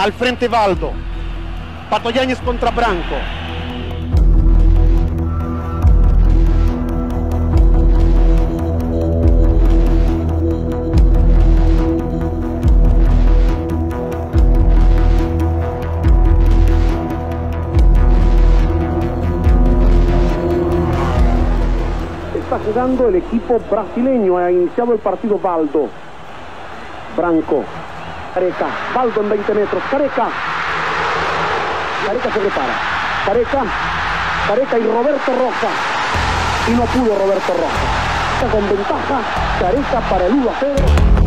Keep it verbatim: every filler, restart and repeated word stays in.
Al frente Valdo. Pato Yáñez contra Branco. Está jugando el equipo brasileño. Ha iniciado el partido Valdo. Branco. Careca. Valdo en veinte metros. Careca. Careca se prepara. Careca. Careca y Roberto Roja. Y no pudo Roberto Roja. Está con ventaja. Careca para el uno a cero.